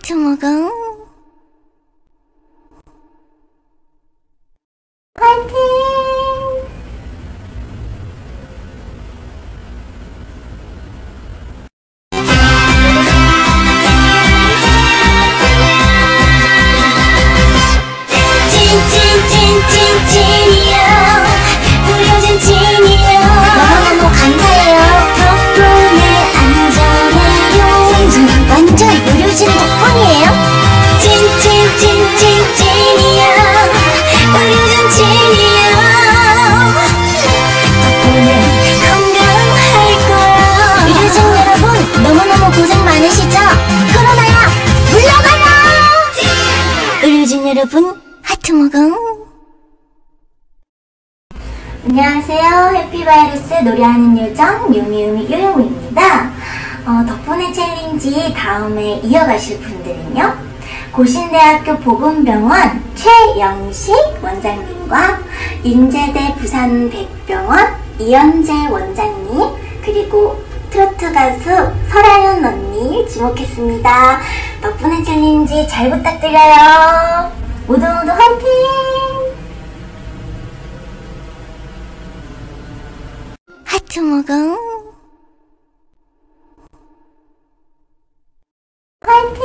하트 먹어. 화이팅! 찐찐찐찐찐이요. 뿌려진 찐이요. 너무너무 감사해요. 덕분에 안전해요. 완전 의료진 덕분이에요. 찐찐찐찐찐이요. 뿌려진 찐이요. 덕분에 건강할 거야. 의료진 여러분 너무너무 고생 많으시죠? 코로나야 물러가라. 의료진 여러분 하트 먹어. 안녕하세요. 해피바이러스 노래하는 요정 유미유미 요요미입니다. 덕분에 챌린지 다음에 이어가실 분들은요, 고신대학교 보건병원 최영식 원장님과 인제대 부산백병원 이연재 원장님, 그리고 트로트 가수 설아연 언니 주목했습니다. 덕분에 챌린지 잘 부탁드려요. 모두 모두 화이팅! 하트 먹어. 화이팅!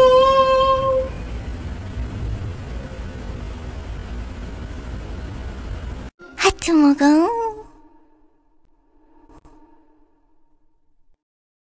하트 먹어.